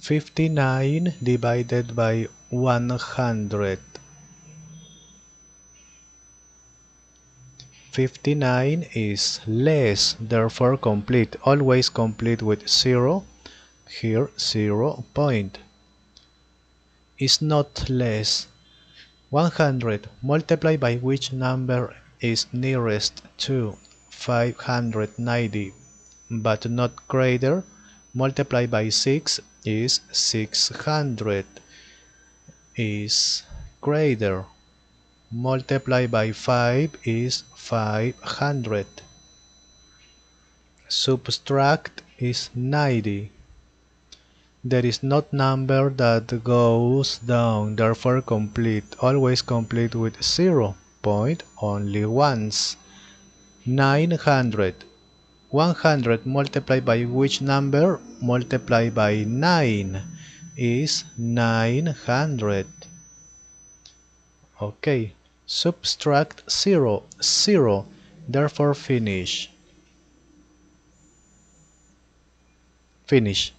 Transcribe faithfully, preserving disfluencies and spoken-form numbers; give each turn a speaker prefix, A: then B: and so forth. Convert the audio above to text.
A: fifty-nine divided by one hundred. fifty-nine is less, therefore complete. Always complete with zero. Here, zero point. Is not less. one hundred multiplied by which number is nearest to five hundred ninety but not greater, multiplied by six is six hundred, is greater, multiplied by five is five hundred, subtract is ninety. There is not number that goes down, therefore complete. Always complete with zero point only once. nine hundred. one hundred multiplied by which number? Multiplied by nine is nine hundred. Okay, subtract zero, zero, therefore finish. Finish.